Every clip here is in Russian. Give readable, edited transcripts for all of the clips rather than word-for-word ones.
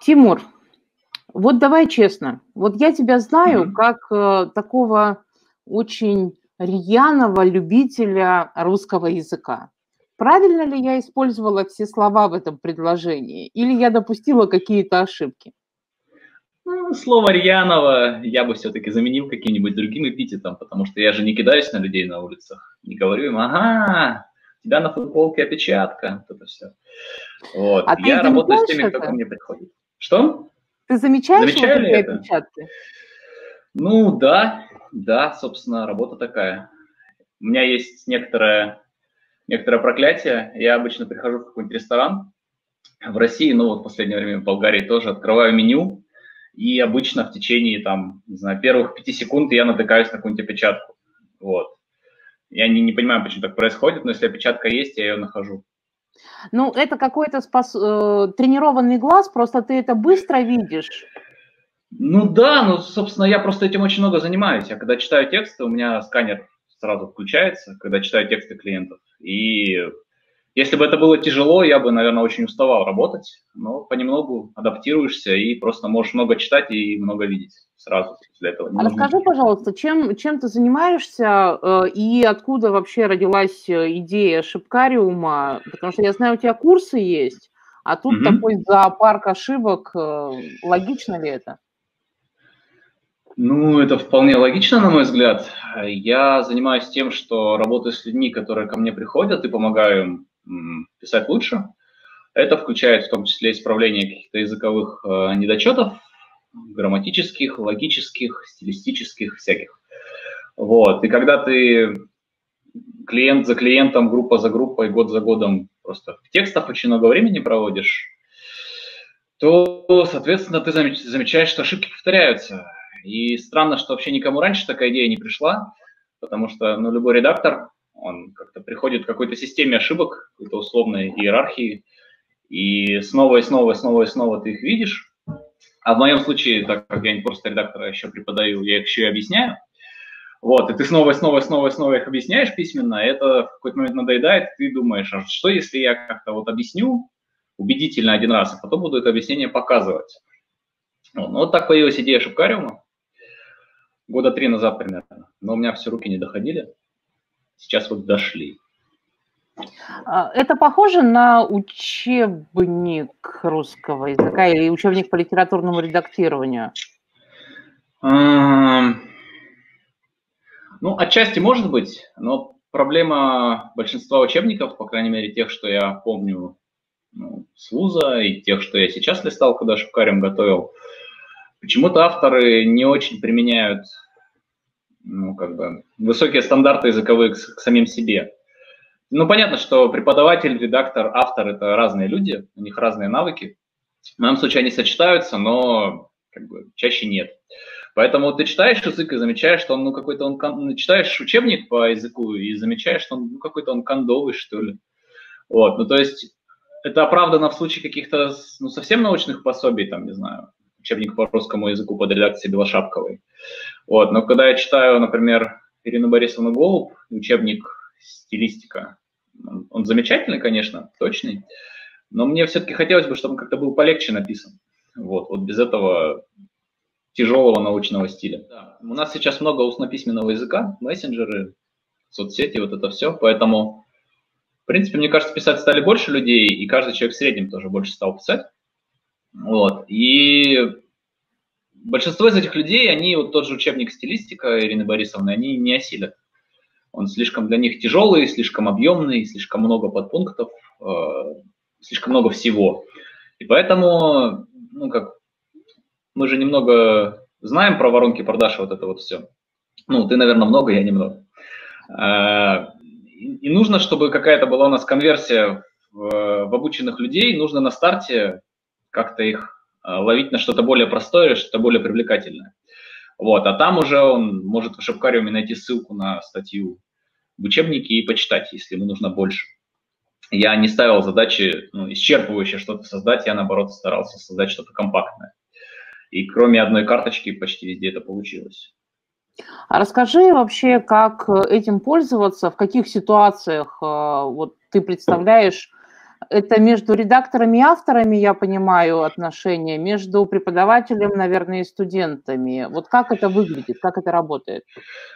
Тимур, вот давай честно, вот я тебя знаю Мгм. как такого очень рьяного любителя русского языка. Правильно ли я использовала все слова в этом предложении или я допустила какие-то ошибки? Ну, слово «рьяного» я бы все-таки заменил каким-нибудь другим эпитетом, потому что я же не кидаюсь на людей на улицах, не говорю им: «Ага, у тебя на футболке опечатка», вот это все. Вот. А ты Я работаю с замечаешь теми, кто ко это? мне приходит. Что? Ты замечаешь вот Замечали эти это? опечатки? Ну да, да, собственно, работа такая. У меня есть некоторое проклятие. Я обычно прихожу в какой-нибудь ресторан, в России, ну вот в последнее время в Болгарии тоже, открываю меню, и обычно в течение, там, не знаю, первых 5 секунд я натыкаюсь на какую-нибудь опечатку. Вот. Я не понимаю, почему так происходит, но если опечатка есть, я ее нахожу. Ну, это какой-то тренированный глаз, просто ты это быстро видишь. Ну да, ну, собственно, я просто этим очень много занимаюсь. Я когда читаю тексты, у меня сканер сразу включается, когда читаю тексты клиентов. И если бы это было тяжело, я бы, наверное, очень уставал работать, но понемногу адаптируешься и просто можешь много читать и много видеть сразу. Для этого не А нужно расскажи, пожалуйста, чем ты занимаешься, и откуда вообще родилась идея шипкариума? Потому что я знаю, у тебя курсы есть, а тут Мгм. такой зоопарк ошибок. Логично ли это? Ну, это вполне логично, на мой взгляд. Я занимаюсь тем, что работаю с людьми, которые ко мне приходят, и помогаю им писать лучше. Это включает в том числе исправление каких-то языковых недочетов, грамматических, логических, стилистических, всяких. Вот. И когда ты клиент за клиентом, группа за группой, год за годом просто в текстах очень много времени проводишь, то, соответственно, ты замечаешь, что ошибки повторяются. И странно, что вообще никому раньше такая идея не пришла, потому что ну, любой редактор, он как-то приходит к какой-то системе ошибок, какой-то условной иерархии, и снова и снова и снова и снова ты их видишь. А в моем случае, так как я не просто редактор, а еще преподаю, я их еще и объясняю. Вот, и ты снова и снова и снова и снова их объясняешь письменно, и это в какой-то момент надоедает, и ты думаешь, а что если я как-то вот объясню убедительно один раз, а потом буду это объяснение показывать. Ну, вот так появилась идея шипкариума года 3 назад примерно, но у меня все руки не доходили, сейчас вот дошли. Это похоже на учебник русского языка или учебник по литературному редактированию? Ну, отчасти может быть, но проблема большинства учебников, по крайней мере, тех, что я помню с вуза, и тех, что я сейчас листал, когда шипкариум готовил, почему-то авторы не очень применяют ну, как бы, высокие стандарты языковые к самим себе. Ну, понятно, что преподаватель, редактор, автор – это разные люди, у них разные навыки. В моем случае они сочетаются, но как бы, чаще нет. Поэтому ты читаешь язык и замечаешь, что он, ну, какой-то он, читаешь учебник по языку и замечаешь, что он, ну, какой-то он кондовый, что ли. Вот, ну, то есть это оправдано в случае каких-то, ну, совсем научных пособий, там, не знаю, учебник по русскому языку под редакцией Белошапковой. Вот, но когда я читаю, например, Ирину Борисовну Голуб, учебник «Стилистика», он замечательный, конечно, точный, но мне все-таки хотелось бы, чтобы он как-то был полегче написан. Вот без этого тяжелого научного стиля. Да. У нас сейчас много устно-письменного языка, мессенджеры, соцсети, вот это все, поэтому, в принципе, мне кажется, писать стали больше людей, и каждый человек в среднем тоже больше стал писать. Вот, и большинство из этих людей, они вот тот же учебник «Стилистика» Ирины Борисовны, они не осилят. Он слишком для них тяжелый, слишком объемный, слишком много подпунктов, слишком много всего. И поэтому, ну как, мы же немного знаем про воронки продаж, вот это вот все. Ну, ты, наверное, много, я немного. И нужно, чтобы какая-то была у нас конверсия в обученных людей, нужно на старте как-то их ловить на что-то более простое, что-то более привлекательное. Вот, а там уже он может в Шипкариуме найти ссылку на статью в учебнике и почитать, если ему нужно больше. Я не ставил задачи исчерпывающее что-то создать, я, наоборот, старался создать что-то компактное. И кроме одной карточки почти везде это получилось. А расскажи вообще, как этим пользоваться, в каких ситуациях вот ты представляешь Это между редакторами и авторами, я понимаю, отношения, между преподавателем, наверное, и студентами. Вот как это выглядит, как это работает?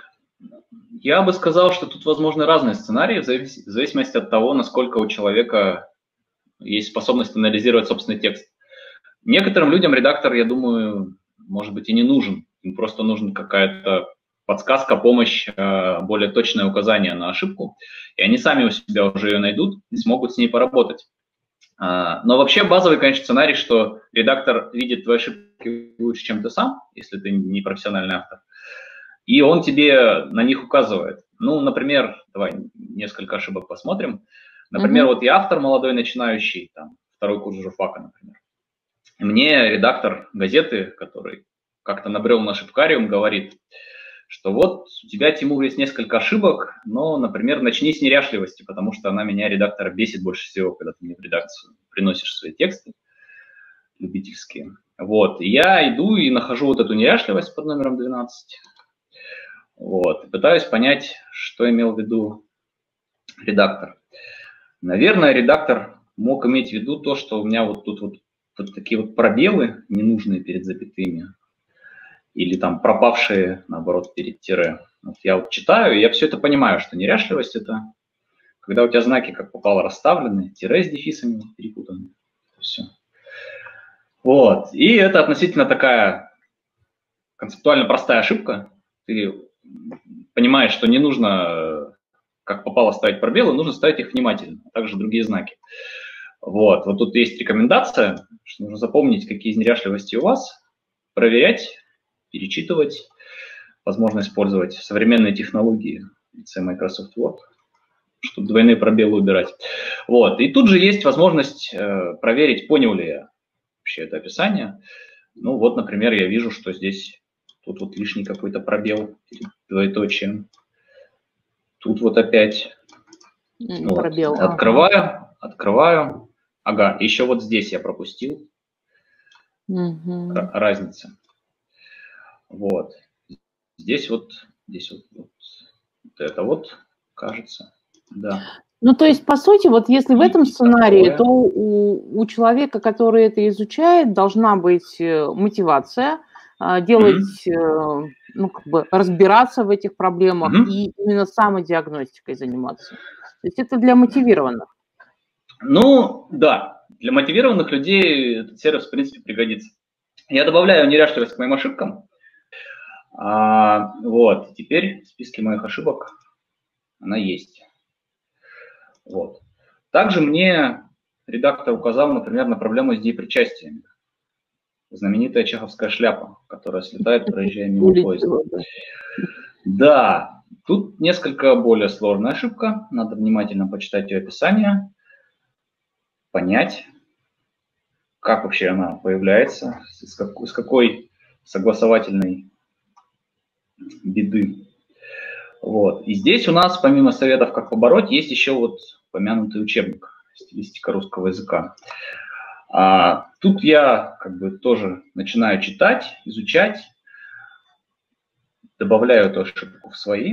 Я бы сказал, что тут возможны разные сценарии, в зависимости от того, насколько у человека есть способность анализировать собственный текст. Некоторым людям редактор, я думаю, может быть и не нужен. Им просто нужна какая-то подсказка, помощь, более точное указание на ошибку, и они сами у себя уже ее найдут и смогут с ней поработать. Но вообще базовый, конечно, сценарий, что редактор видит твои ошибки лучше, чем ты сам, если ты не профессиональный автор, и он тебе на них указывает. Ну, например, давай несколько ошибок посмотрим. Например, вот я автор молодой, начинающий, там, второй курс журфака, например. И мне редактор газеты, который как-то набрел на Шипкариум, говорит, что вот у тебя, Тимур, есть несколько ошибок, но, например, начни с неряшливости, потому что она меня, редактора, бесит больше всего, когда ты мне в редакцию приносишь свои тексты любительские. Вот, и я иду и нахожу вот эту неряшливость под номером 12, вот, и пытаюсь понять, что имел в виду редактор. Наверное, редактор мог иметь в виду то, что у меня вот тут вот такие вот пробелы, ненужные перед запятыми, или там пропавшие, наоборот, перед тире. Вот я вот читаю, и я все это понимаю, что неряшливость – это когда у тебя знаки как попало расставлены, тире с дефисами перепутаны. Все. Вот. И это относительно такая концептуально простая ошибка. Ты понимаешь, что не нужно, как попало, ставить пробелы, нужно ставить их внимательно, а также другие знаки. Вот. Вот тут есть рекомендация, что нужно запомнить, какие из неряшливостей у вас, проверять, перечитывать, возможно использовать современные технологии в лице Microsoft Word, чтобы двойные пробелы убирать. Вот. И тут же есть возможность проверить, понял ли я вообще это описание. Ну вот, например, я вижу, что здесь тут вот лишний какой-то пробел перед двоеточием. Тут вот опять пробел. Вот. Открываю. Ага, еще вот здесь я пропустил. Разница. Вот. Здесь вот это вот, кажется, да. Ну, то есть, по сути, вот если в этом сценарии, то у человека, который это изучает, должна быть мотивация делать, ну, как бы разбираться в этих проблемах и именно самодиагностикой заниматься. То есть это для мотивированных. Ну, да, для мотивированных людей этот сервис, в принципе, пригодится. Я добавляю неряшливость к моим ошибкам. Вот, теперь в списке моих ошибок она есть. Вот. Также мне редактор указал, например, на проблему с деепричастиями. Знаменитая чеховская шляпа, которая слетает, проезжая мимо поезда. Да, тут несколько более сложная ошибка. Надо внимательно почитать ее описание, понять, как вообще она появляется, с какой согласовательной беды. Вот. И здесь у нас, помимо советов, как побороть, есть еще вот упомянутый учебник «Стилистика русского языка». Тут я как бы тоже начинаю читать, изучать, добавляю эту ошибку в свои.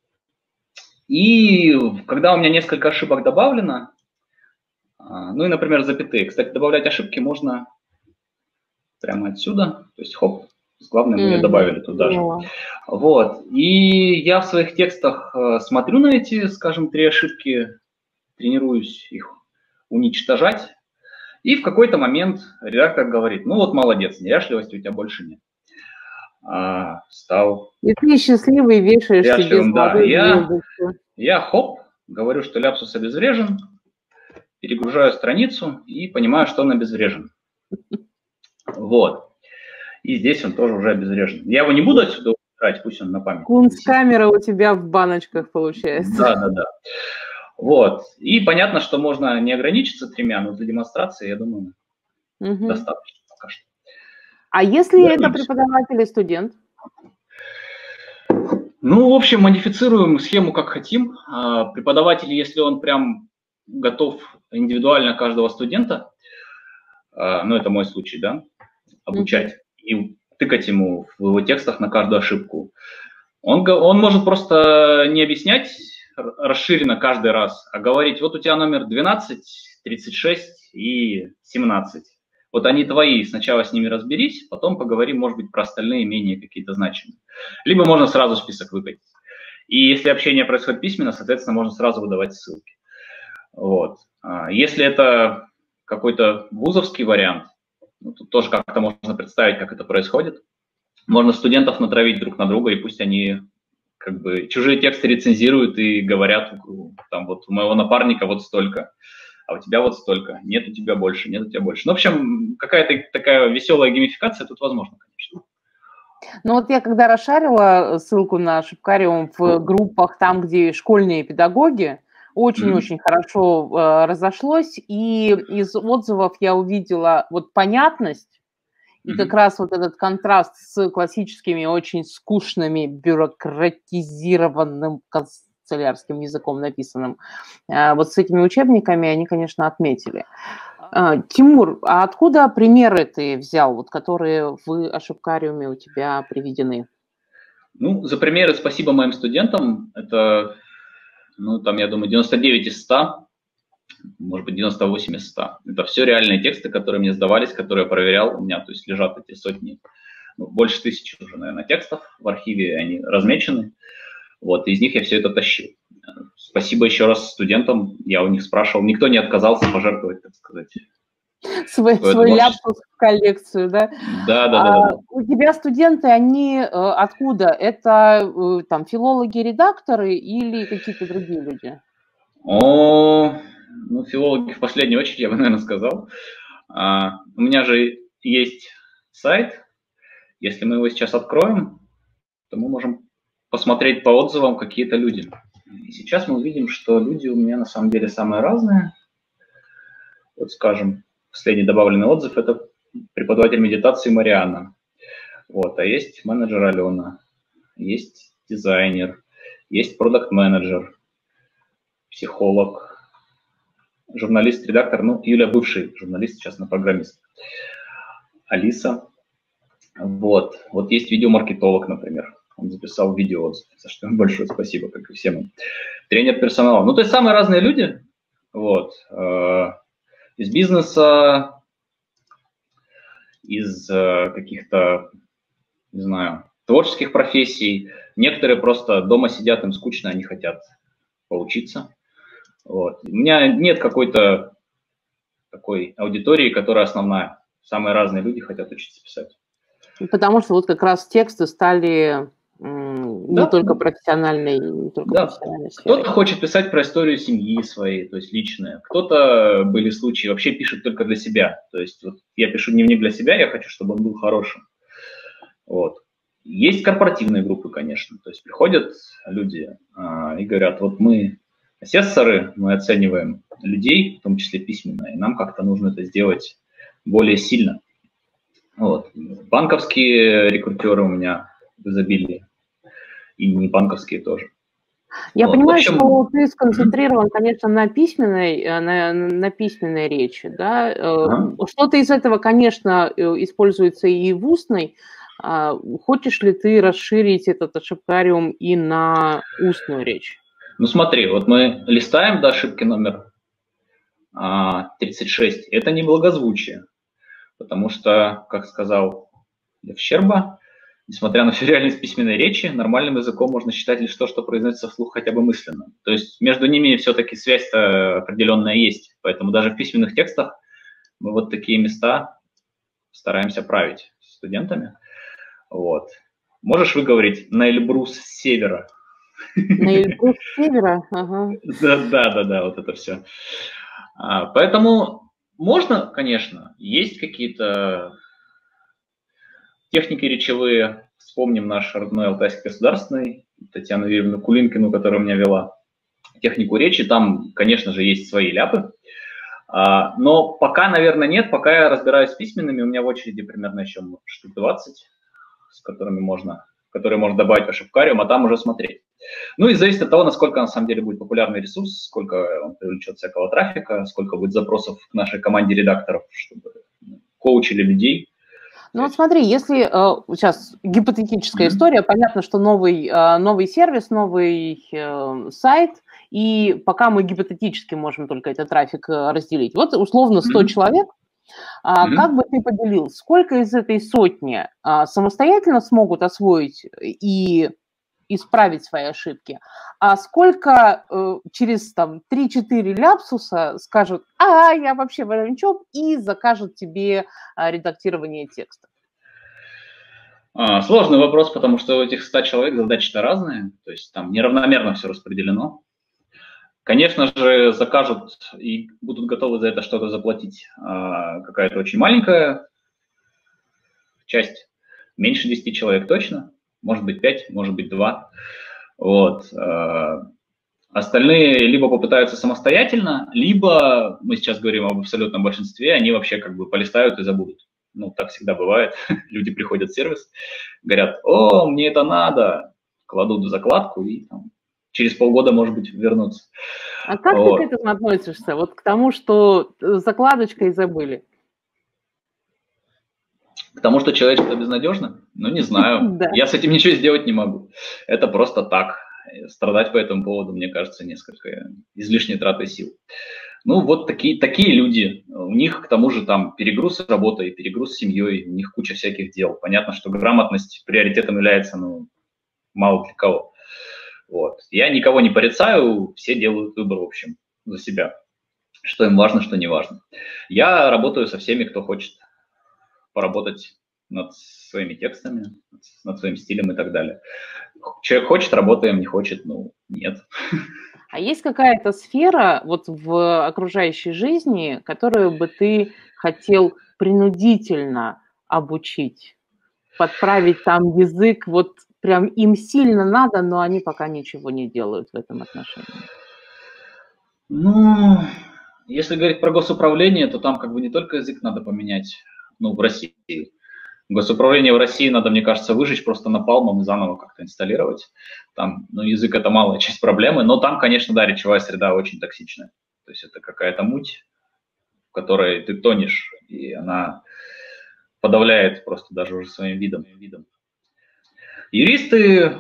И когда у меня несколько ошибок добавлено, ну и, например, запятые. Кстати, добавлять ошибки можно прямо отсюда, то есть хоп, главное, мы ее добавили туда же. Вот. И я в своих текстах смотрю на эти, скажем, 3 ошибки, тренируюсь их уничтожать. И в какой-то момент редактор говорит, ну вот молодец, неряшливости у тебя больше нет. Стал... И ты счастливый вешаешь себе да. Я хоп, говорю, что ляпсус обезврежен, перегружаю страницу и понимаю, что он обезврежен. Вот. И здесь он тоже уже обезврежен. Я его не буду отсюда убирать, пусть он на память. Кунсткамера у тебя в баночках получается. Да. Вот. И понятно, что можно не ограничиться 3, но для демонстрации, я думаю, достаточно пока что. А если это преподаватель и студент? Ну, в общем, модифицируем схему как хотим. Преподаватель, если он прям готов индивидуально каждого студента, ну, это мой случай, да, обучать и тыкать ему в его текстах на каждую ошибку, он может просто не объяснять расширенно каждый раз, а говорить, вот у тебя номер 12, 36 и 17. Вот они твои, сначала с ними разберись, потом поговорим, может быть, про остальные менее какие-то значимые. Либо можно сразу список выкатить. И если общение происходит письменно, соответственно, можно сразу выдавать ссылки. Вот. Если это какой-то вузовский вариант, ну, тут тоже как-то можно представить, как это происходит. Можно студентов натравить друг на друга, и пусть они как бы чужие тексты рецензируют и говорят, там вот у моего напарника вот столько, а у тебя вот столько, нет у тебя больше, нет у тебя больше. Ну, в общем, какая-то такая веселая геймификация тут возможна, конечно. Ну вот я когда расшарила ссылку на Шипкариум в группах, там, где школьные педагоги, очень-очень хорошо разошлось, и из отзывов я увидела вот понятность, и как раз вот этот контраст с классическими, очень скучными, бюрократизированным канцелярским языком написанным, вот с этими учебниками они, конечно, отметили. Тимур, а откуда примеры ты взял, вот, которые в Ашипкариуме у тебя приведены? Ну, за примеры спасибо моим студентам. Это, ну, там, я думаю, 99 из 100, может быть, 98 из 100. Это все реальные тексты, которые мне сдавались, которые я проверял. У меня, то есть, лежат эти сотни, ну, больше 1000 уже, наверное, текстов в архиве, они размечены. Вот, из них я все это тащил. Спасибо еще раз студентам, я у них спрашивал, никто не отказался пожертвовать, так сказать. Свой ляпсус в коллекцию, да? Да. У тебя студенты, они откуда? Это там филологи-редакторы или какие-то другие люди? Ну, филологи в последнюю очередь, я бы, наверное, сказал. У меня же есть сайт. Если мы его сейчас откроем, то мы можем посмотреть по отзывам какие-то люди. И сейчас мы увидим, что люди у меня на самом деле самые разные. Вот, скажем, последний добавленный отзыв – это преподаватель медитации Марианна. Вот, а есть менеджер Алена, есть дизайнер, есть продакт-менеджер, психолог, журналист, редактор, ну, Юля бывший журналист, сейчас на программист. Алиса. Вот есть видеомаркетолог, например. Он записал видеоотзыв, за что ему большое спасибо, как и всем им. Тренер персонала. Ну, то есть самые разные люди. Вот. Из бизнеса, из каких-то, не знаю, творческих профессий. Некоторые просто дома сидят, им скучно, они хотят поучиться. Вот. У меня нет какой-то такой аудитории, которая основная. Самые разные люди хотят учиться писать. Потому что вот как раз тексты стали не только профессиональной, не только профессиональной сферой. Кто-то хочет писать про историю семьи своей, то есть личное. Кто-то, были случаи, вообще пишет только для себя. То есть вот я пишу дневник для себя, я хочу, чтобы он был хорошим. Вот. Есть корпоративные группы, конечно. То есть приходят люди и говорят, вот мы асессоры, мы оцениваем людей, в том числе письменно, и нам как-то нужно это сделать более сильно. Вот. Банковские рекрутеры у меня в изобилии, и не банковские тоже. Я понимаю, что ты сконцентрирован, конечно, на письменной речи, да? Что-то из этого, конечно, используется и в устной. Хочешь ли ты расширить этот Ашипкариум и на устную речь? Ну смотри, вот мы листаем до ошибки номер 36. Это не благозвучие, потому что, как сказал Лев Щерба, несмотря на всю реальность письменной речи, нормальным языком можно считать лишь то, что произносится вслух хотя бы мысленно. То есть между ними все-таки связь-то определенная есть. Поэтому даже в письменных текстах мы вот такие места стараемся править с студентами. Вот. Можешь выговорить на Эльбрус с севера? На Эльбрус с севера? Ага. Да, вот это все. Поэтому можно, конечно, есть какие-то техники речевые. Вспомним наш родной Алтайский государственный, Татьяну Юрьевну Кулинкину, которая у меня вела технику речи. Там, конечно же, есть свои ляпы. Но пока, наверное, нет. Пока я разбираюсь с письменными, у меня в очереди примерно еще штук 20, которые можно добавить в Ашипкариум, а там уже смотреть. Ну и зависит от того, насколько на самом деле будет популярный ресурс, сколько он привлечет всякого трафика, сколько будет запросов к нашей команде редакторов, чтобы коучили людей. Ну вот смотри, если сейчас гипотетическая история, понятно, что новый сервис, новый сайт, и пока мы гипотетически можем только этот трафик разделить. Вот условно 100 человек, как бы ты поделил, сколько из этой сотни самостоятельно смогут освоить и исправить свои ошибки, а сколько через там 3-4 ляпсуса скажут, я вообще в этом ничего, и закажут тебе редактирование текста? Сложный вопрос, потому что у этих 100 человек задачи-то разные, то есть там неравномерно все распределено. Конечно же, закажут и будут готовы за это что-то заплатить какая-то очень маленькая часть, меньше 10 человек точно, может быть 5, может быть 2. Вот. Остальные либо попытаются самостоятельно, либо, мы сейчас говорим об абсолютном большинстве, они вообще как бы полистают и забудут. Ну, так всегда бывает. Люди приходят в сервис, говорят, мне это надо, кладут в закладку и там, через полгода, может быть, вернутся. А как ты к этому относишься? Вот к тому, что закладочкой забыли? К тому, что человечество безнадежно? Ну, не знаю. Я с этим ничего сделать не могу. Это просто так. Страдать по этому поводу, мне кажется, несколько излишней траты сил. Ну, вот такие люди. У них, к тому же, там перегруз работой, перегруз семьей, у них куча всяких дел. Понятно, что грамотность приоритетом является, мало для кого. Вот. Я никого не порицаю, все делают выбор, в общем, за себя. Что им важно, что не важно. Я работаю со всеми, кто хочет поработать над своими текстами, над своим стилем и так далее. Человек хочет, работаем, не хочет, нет. А есть какая-то сфера вот в окружающей жизни, которую бы ты хотел принудительно обучить, подправить там язык, вот прям им сильно надо, но они пока ничего не делают в этом отношении? Если говорить про госуправление, то там как бы не только язык надо поменять, в России. Госуправление в России надо, мне кажется, выжечь просто напалмом и заново как-то инсталлировать. Там, язык – это малая часть проблемы, но там, конечно, да, речевая среда очень токсичная. То есть это какая-то муть, в которой ты тонешь, и она подавляет просто даже уже своим видом. Юристы,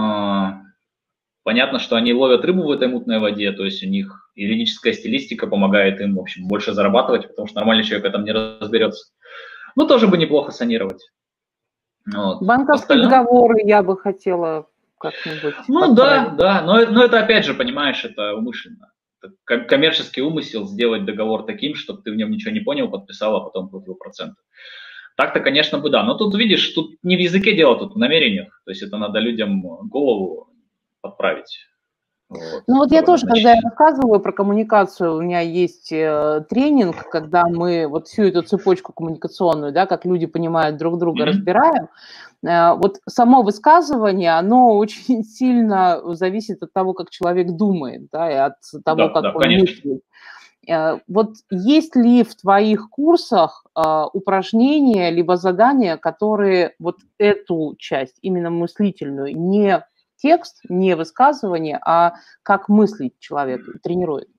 понятно, что они ловят рыбу в этой мутной воде, то есть у них юридическая стилистика помогает им, в общем, больше зарабатывать, потому что нормальный человек в этом не разберется. Тоже бы неплохо санировать. Вот. Банковские договоры я бы хотела как-нибудь подправить. Да, но это опять же, понимаешь, это умышленно. Это коммерческий умысел сделать договор таким, чтобы ты в нем ничего не понял, подписал, а потом платил проценты. Так-то, конечно, бы да. Но тут, видишь, тут не в языке дело, тут в намерениях. То есть это надо людям голову подправить. Вот я тоже, когда я рассказываю про коммуникацию, у меня есть тренинг, когда мы вот всю эту цепочку коммуникационную, да, как люди понимают друг друга, разбираем. Вот само высказывание, оно очень сильно зависит от того, как человек думает, да, и от того, как он мыслит. Вот есть ли в твоих курсах упражнения либо задания, которые вот эту часть, именно мыслительную, не текст, не высказывание, а как мыслить человек тренирует?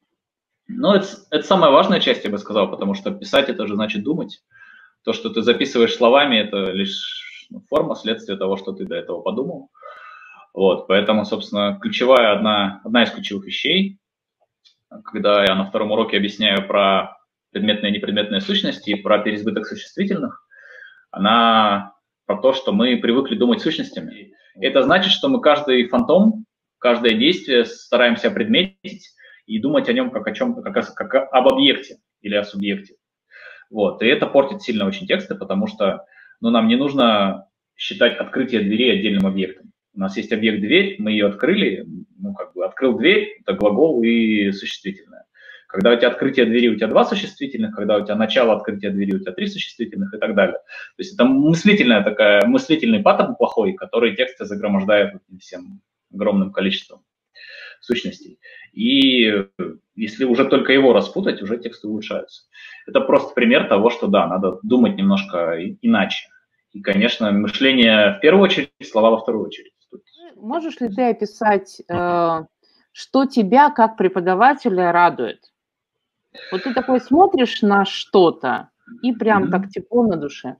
Это самая важная часть, я бы сказал, потому что писать – это же значит думать. То, что ты записываешь словами, это лишь форма, следствие того, что ты до этого подумал. Вот, поэтому, собственно, ключевая, одна из ключевых вещей, когда я на втором уроке объясняю про предметные и непредметные сущности и про переизбыток существительных, она про то, что мы привыкли думать сущностями. Это значит, что мы каждый фантом, каждое действие стараемся опредметить и думать о нем как о чем-то, как об объекте или о субъекте. Вот. И это портит сильно очень тексты, потому что нам не нужно считать открытие двери отдельным объектом. У нас есть объект дверь, мы ее открыли, открыл дверь, это глагол и существительное. Когда у тебя открытие двери, у тебя 2 существительных, когда у тебя начало открытия двери, у тебя 3 существительных и так далее. То есть это мыслительный паттерн плохой, который тексты загромождает всем огромным количеством сущностей. И если уже только его распутать, уже тексты улучшаются. Это просто пример того, что да, надо думать немножко иначе. И, конечно, мышление в первую очередь, слова во вторую очередь. Можешь ли ты описать, что тебя как преподавателя радует? Вот ты такой смотришь на что-то, и прям так тепло на душе.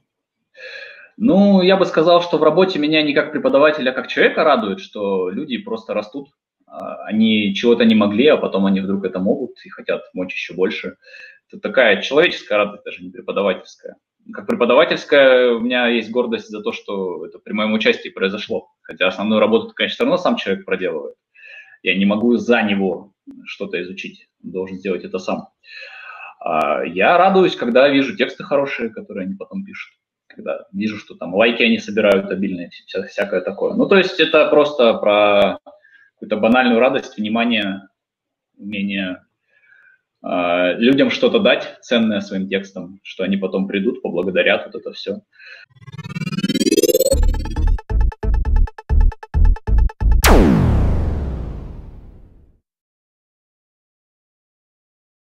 Я бы сказал, что в работе меня не как преподавателя, а как человека радует, что люди просто растут, они чего-то не могли, а потом они вдруг это могут и хотят мочь еще больше. Это такая человеческая радость, даже не преподавательская. Как преподавательская у меня есть гордость за то, что это при моем участии произошло. Хотя основную работу, конечно, все равно сам человек проделывает. Я не могу за него что-то изучить, должен сделать это сам. Я радуюсь, когда вижу тексты хорошие, которые они потом пишут. Когда вижу, что там лайки они собирают обильные, всякое такое. Ну, то есть это просто про какую-то банальную радость, внимание, умение людям что-то дать ценное своим текстом, что они потом придут, поблагодарят, вот это все.